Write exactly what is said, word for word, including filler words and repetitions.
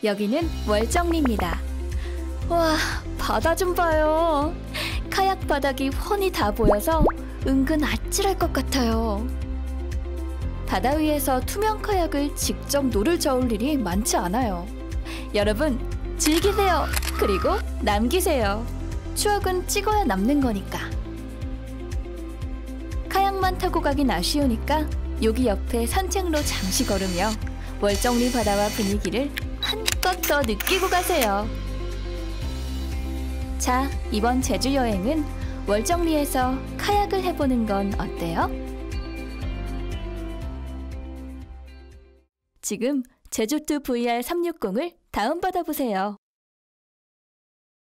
여기는 월정리입니다. 와, 바다 좀 봐요. 카약 바닥이 훤히 다 보여서 은근 아찔할 것 같아요. 바다 위에서 투명 카약을 직접 노를 저을 일이 많지 않아요. 여러분, 즐기세요. 그리고 남기세요. 추억은 찍어야 남는 거니까. 카약만 타고 가긴 아쉬우니까 여기 옆에 산책로 잠시 걸으며 월정리 바다와 분위기를 한껏 더 느끼고 가세요. 자, 이번 제주 여행은 월정리에서 카약을 해보는 건 어때요? 지금 제주투 브이알 삼백육십을 다운받아 보세요.